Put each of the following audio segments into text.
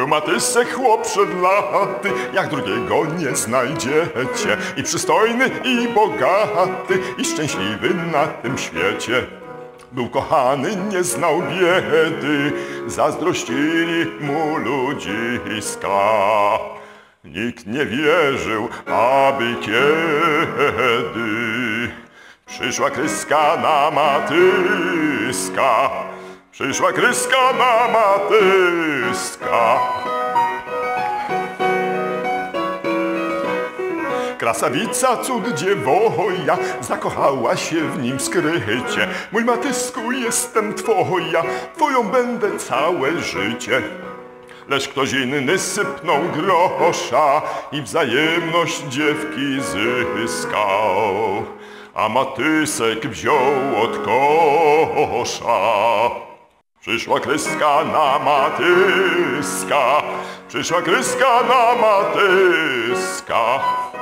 Był Matysek chłop przed laty, jak drugiego nie znajdziecie. I przystojny, i bogaty, i szczęśliwy na tym świecie. Był kochany, nie znał biedy, zazdrościli mu ludziska. Nikt nie wierzył, aby kiedy przyszła kryska na Matyska. Przyszła kryska na Matyska. Krasawica, cud dziewoja, zakochała się w nim skrycie. Mój Matysku, jestem twoja, twoją będę całe życie. Lecz ktoś inny sypnął grosza i wzajemność dziewki zyskał. A Matysek wziął od kosza. Przyszła kryska na Matyska. Przyszła kryska na Matyska.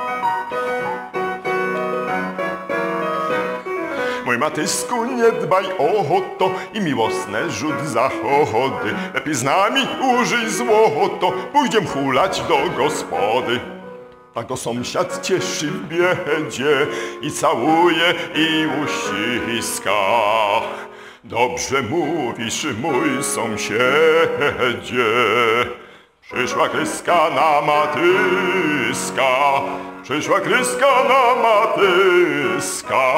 Mój Matysku, nie dbaj o to i miłosne rzuć zachody. Lepiej z nami użyj złoto, pójdziem hulać do gospody. Tak go sąsiad cieszy w biedzie i całuje i uściska. Dobrze mówisz, mój sąsiedzie. Przyszła kryska na Matyska. Przyszła kryska na Matyska.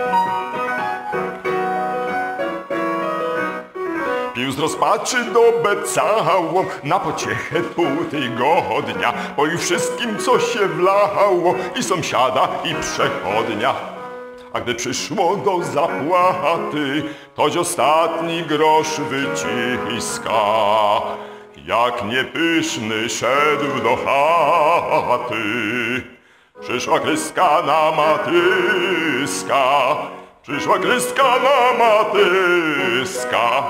Pił z rozpaczy dobę całą, na pociechę pół tygodnia. Poił wszystkim, co się wlało, i sąsiada, i przechodnia. A gdy przyszło do zapłaty, toś ostatni grosz wyciska. Jak niepyszny szedł do chaty. Przyszła kryska na Matyska. Przyszła kryska na Matyska.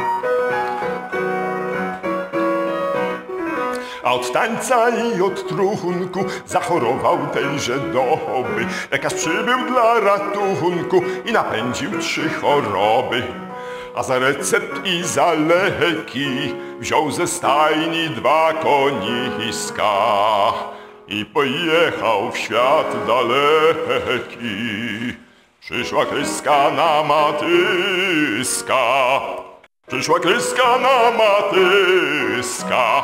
A od tańca i od trunku zachorował tejże doby. Lekarz przybył dla ratunku i napędził 3 choroby. A za recept i za leki wziął ze stajni 2 koniska i pojechał w świat daleki. Przyszła kryska na Matyska. Przyszła kryska na Matyska.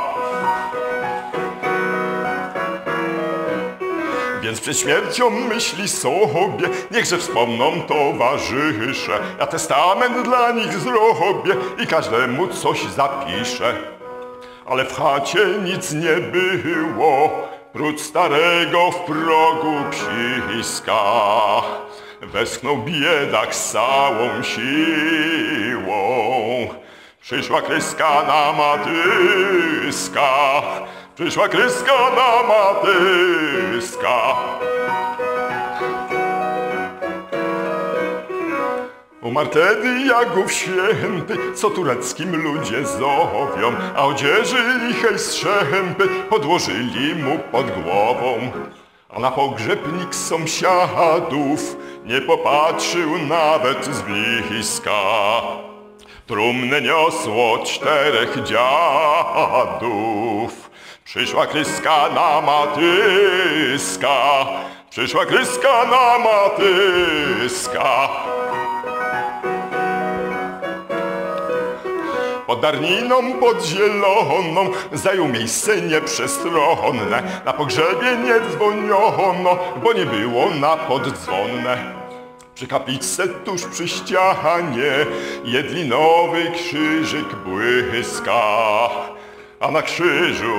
Więc przed śmiercią myśli sobie, niechże wspomną towarzysze. Ja testament dla nich zrobię i każdemu coś zapiszę. Ale w chacie nic nie było, prócz starego w progu psiska. Westchnął biedak z całą siłą. Przyszła kryska na Matyska. Przyszła kryska na Matyska. Umarł tedy Jakub Święty, co tureckim ludzie zowią, a odzieży lichej strzępy podłożyli mu pod głową. A na pogrzebnik sąsiadów nie popatrzył nawet z bliska. Trumnę niosło 4 dziadów. Przyszła kryska na Matyska. Przyszła kryska na Matyska. Pod Darniną, pod Zieloną zajął miejsce nieprzestronne. Na pogrzebie nie dzwoniono, bo nie było na poddzwonne. Przy kapliczce tuż przy ścianie jedlinowy krzyżyk błyska, a na krzyżu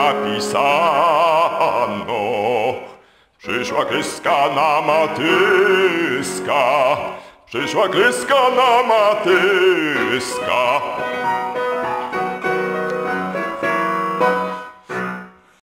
napisano: przyszła kryska na Matyska. Przyszła kryska na Matyska.